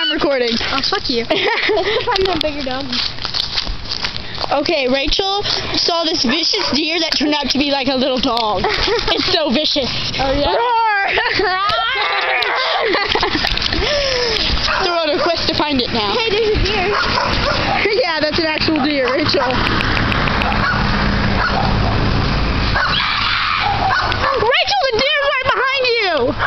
I'm recording. Oh, fuck you. Let's find a bigger dog. Okay, Rachel saw this vicious deer that turned out to be like a little dog. It's so vicious. Oh, yeah? Roar! Throw out a quest to find it now. Hey, there's a deer. Yeah, that's an actual deer, Rachel. Rachel, the deer's right behind you!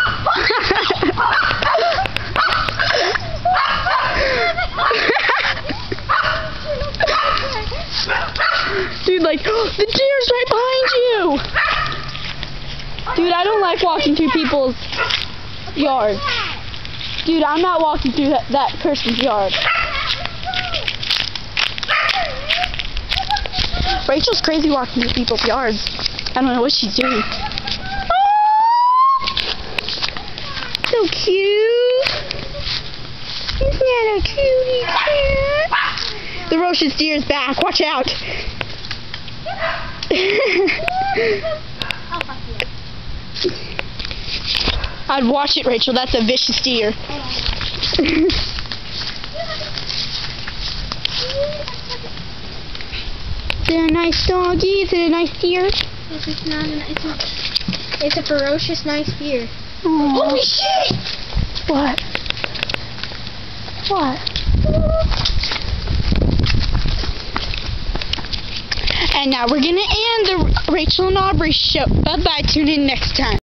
Dude, like, the deer's right behind you! Dude, I don't like walking through people's yards. Dude, I'm not walking through that person's yard. Rachel's crazy walking through people's yards. I don't know what she's doing. So cute. Isn't that a cutie cat? The ferocious deer is back. Watch out. I'd watch it, Rachel. That's a vicious deer. Is it a nice doggy? Is it a nice deer? It's not it's a ferocious, nice deer. Aww. Holy shit! What? What? And now we're going to end the Rachel and Aubrey show. Bye-bye. Tune in next time.